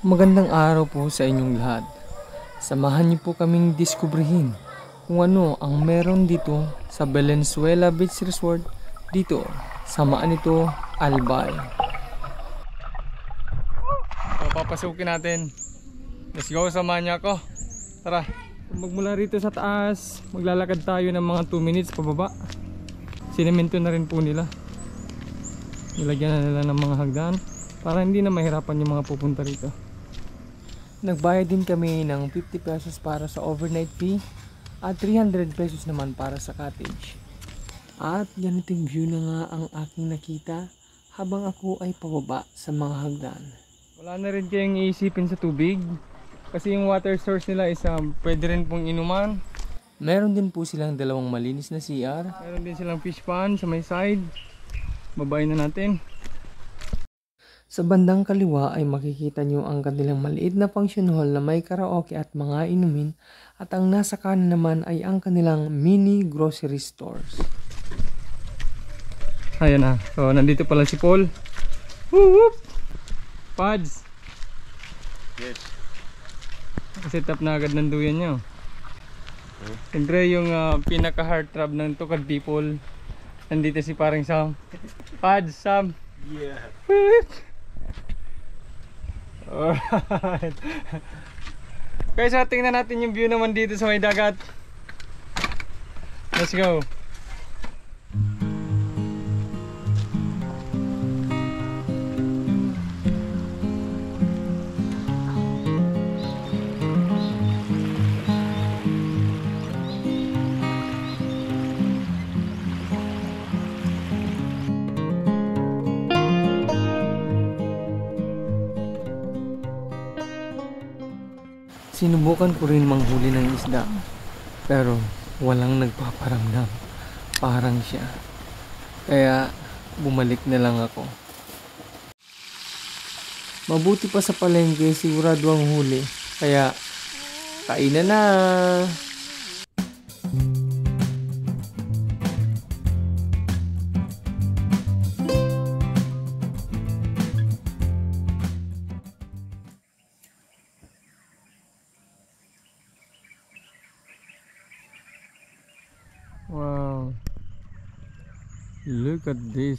Magandang araw po sa inyong lahat. Samahan niyo po kaming diskubrihin kung ano ang meron dito sa Valenzuela Beach Resort dito sa Maanito, Albay. So, papasukin natin. Let's go, samahan niyo ako. Tara. Magmula rito sa taas, maglalakad tayo ng mga 2 minutes pababa. Sinemento na rin po nila. Nilagyan na nila ng mga hagdan para hindi na mahirapan yung mga pupunta rito. Nagbayad din kami ng 50 pesos para sa overnight fee at 300 pesos naman para sa cottage. At ganitong view na nga ang aking nakita habang ako ay pababa sa mga hagdan. Wala na rin kayong iisipin sa tubig kasi yung water source nila is pwede rin pong inuman. Meron din po silang dalawang malinis na CR. Meron din silang fish pond sa may side. Babayin na natin. Sa bandang kaliwa ay makikita nyo ang kanilang maliit na function hall na may karaoke at mga inumin, at ang nasa kanan naman ay ang kanilang mini grocery stores. Ayan na. So nandito pala si Paul. Woo-whoop! Pads! Yes. Set up na agad ng duyan nyo. Siyempre yung pinaka heartthrob ng Tukad people. Nandito si paring Sam. Pads, Sam! Yeah. Alright. Guys, tingnan natin yung view naman dito sa may dagat. Let's go. Sinubukan ko rin manghuli ng isda, pero walang nagpaparamdam. Parang siya. Kaya bumalik na lang ako. Mabuti pa sa palengke, sigurado ang huli. Kaya kainan na! Wow, look at this.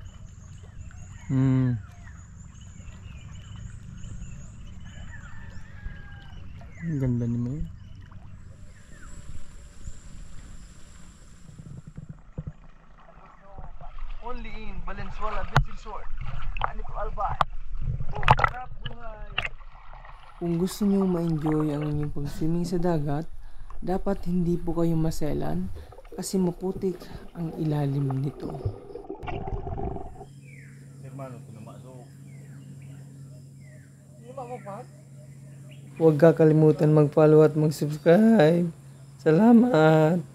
Ang ganda naman. Only in Valenzuela Beach Resort. Maanito, Albay. Sarap buhay. Kung gusto niyo ma-enjoy ang inyong pag-swimming sa dagat, dapat hindi po kayo maselan kasi maputik ang ilalim nito. Huwag kakalimutan mag-follow at mag-subscribe. Salamat!